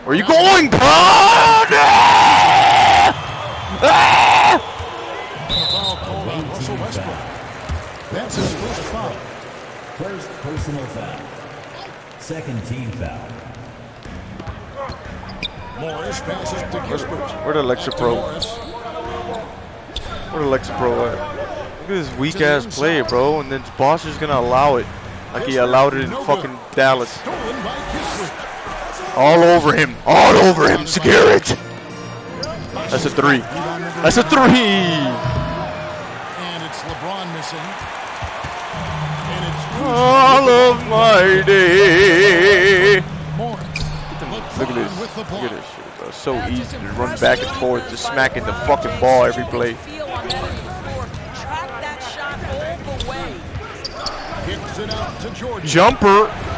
Where are you going, bro? Foul called on Russell Westbrook. That's his first foul. First personal foul. Second team foul. Morris passes to Kispert. Where the Alexa Pro? Where the Alexa Pro at? Look at this weak ass play, bro. And then Bosh is gonna allow it, like he allowed it in fucking Dallas. Stolen by Kispert. All over him. All over him. Secure it. That's a three. That's a three. And it's LeBron missing. And it's All of my day. Morris. Look at this. Look at this shit, bro. So easy to run back and forth, just smacking the fucking ball every play. Kicks it out to Jordan. Jumper.